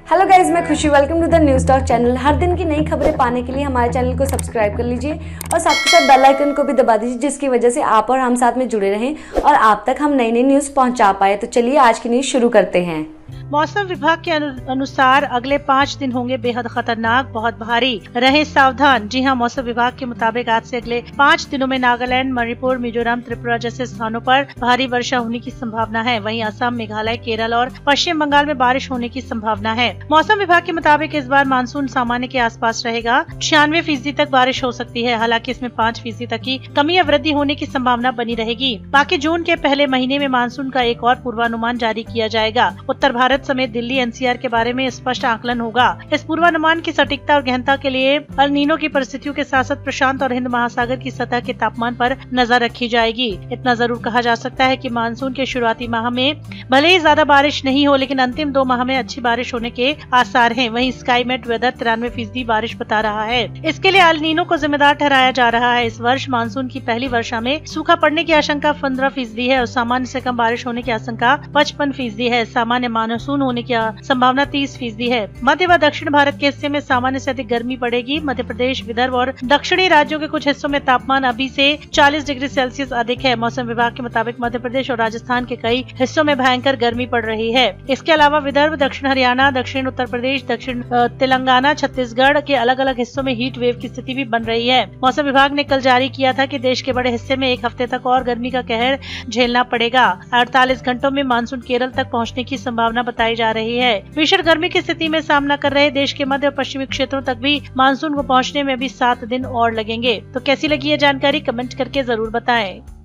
Hello guys, मैं Khushi. Welcome to the news talk channel. हर दिन की नई खबरें पाने के लिए हमारे चैनल को सब्सक्राइब कर लीजिए और साथ के साथ बेल आइकन को भी दबा दीजिए, जिसकी वजह से आप और हम साथ में जुड़े रहें और आप तक हम नई नई न्यूज़ पहुंचा पाए। तो चलिए आज की न्यूज़ शुरू करते हैं। मौसम विभाग के अनुसार अगले 5 दिन होंगे बेहद खतरनाक, बहुत भारी, रहें सावधान। जी हां, मौसम विभाग के मुताबिक आज से अगले 5 दिनों में नागालैंड, मणिपुर, मिजोरम, त्रिपुरा जैसे स्थानों पर भारी वर्षा होने की संभावना है। वहीं असम, मेघालय, केरल और पश्चिम बंगाल में बारिश होने की संभावना है। मौसम विभाग के मुताबिक इस बार मानसून सामान्य के आसपास रहेगा। 96% तक बारिश हो सकती है। हालांकि इसमें 5% तक की कमी या वृद्धि होने की संभावना बनी रहेगी। बाकी जून के पहले महीने में मानसून का एक और पूर्वानुमान जारी किया जाएगा। उत्तर भारत समेत दिल्ली एनसीआर के बारे में स्पष्ट आकलन होगा। इस पूर्वानुमान की सटीकता और गहनता के लिए अलिनो की परिस्थितियों के साथ साथ प्रशांत और हिंद महासागर की सतह के तापमान पर नजर रखी जाएगी। इतना जरूर कहा जा सकता है कि मानसून के शुरुआती माह में भले ही ज्यादा बारिश नहीं हो, लेकिन अंतिम 2 माह में अच्छी बारिश होने के आसार हैं। वहीं स्काईमेट वेदर 93% बारिश बता रहा है। इसके लिए अलिनो को जिम्मेदार ठहराया जा रहा है। इस वर्ष मानसून की पहली वर्षा में सूखा पड़ने की आशंका 15% है और सामान्य से कम बारिश होने की आशंका 55% है। सामान्य मानसून होने की संभावना 30% है। मध्य व दक्षिण भारत के हिस्से में सामान्य से अधिक गर्मी पड़ेगी। मध्य प्रदेश, विदर्भ और दक्षिणी राज्यों के कुछ हिस्सों में तापमान अभी से 40 डिग्री सेल्सियस अधिक है। मौसम विभाग के मुताबिक मध्य प्रदेश और राजस्थान के कई हिस्सों में भयंकर गर्मी पड़ रही है। इसके अलावा विदर्भ, दक्षिण हरियाणा, दक्षिण उत्तर प्रदेश, दक्षिण तेलंगाना, छत्तीसगढ़ के अलग अलग हिस्सों में हीट वेव की स्थिति भी बन रही है। मौसम विभाग ने कल जारी किया था कि देश के बड़े हिस्से में 1 हफ्ते तक और गर्मी का कहर झेलना पड़ेगा। 48 घंटों में मानसून केरल तक पहुँचने की संभावना बताई जा रही है। भीषण गर्मी की स्थिति में सामना कर रहे देश के मध्य और पश्चिमी क्षेत्रों तक भी मानसून को पहुंचने में भी 7 दिन और लगेंगे। तो कैसी लगी ये जानकारी कमेंट करके जरूर बताएं।